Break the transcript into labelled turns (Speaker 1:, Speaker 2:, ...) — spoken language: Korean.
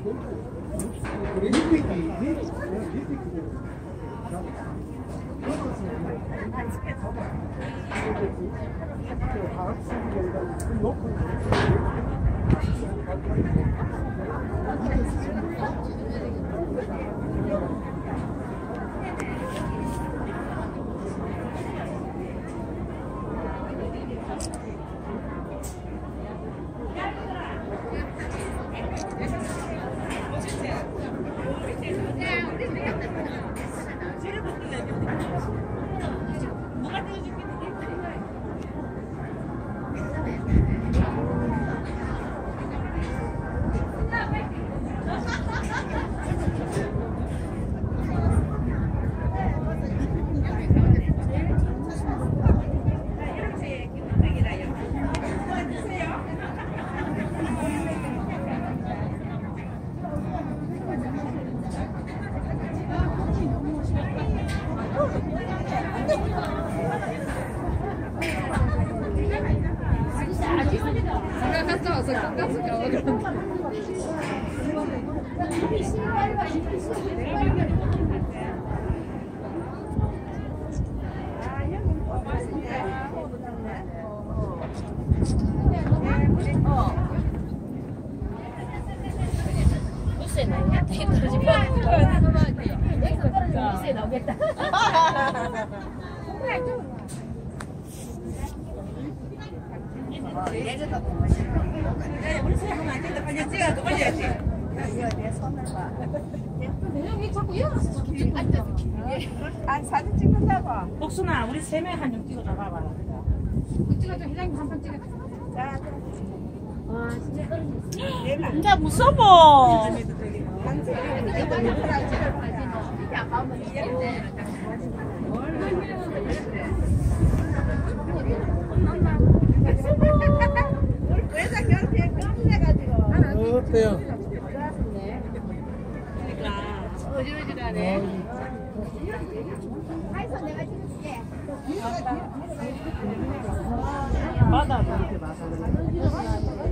Speaker 1: 사진 찍는다고.
Speaker 2: 복순아, 우리 세 명 한 명 찍어 잡아봐.
Speaker 3: 찍어줘, 회장님 한 번 찍어.
Speaker 1: 자,
Speaker 3: 와, 진짜 떨어졌어.
Speaker 2: 진짜 무서워.
Speaker 1: 외장 결핍 깜짝해가지고.
Speaker 4: 어때요?
Speaker 3: 어지러지라네.
Speaker 2: 바다 이렇게 봐서.